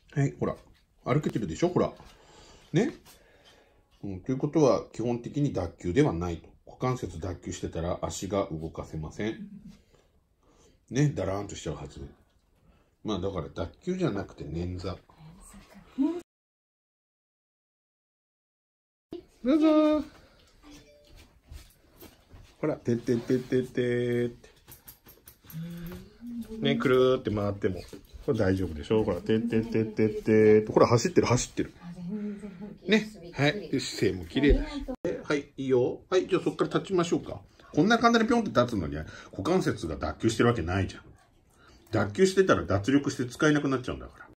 はい、ほら。歩けてるでしょほら。ね。ということは、基本的に脱臼ではないと。股関節脱臼してたら足が動かせません。ね、だらーんとしちゃうはず。まあだから脱臼じゃなくて捻挫。どうぞー。ほら、てってってってってって。ね、くるーって回っても。これ大丈夫でしょほら、てってってってってって。ほら、走ってる、走ってる。ね。はい。で、姿勢も綺麗だし。はい、いいよ。はい、じゃあそこから立ちましょうか。こんな簡単にピョンって立つのに、股関節が脱臼してるわけないじゃん。脱臼してたら脱力して使えなくなっちゃうんだから。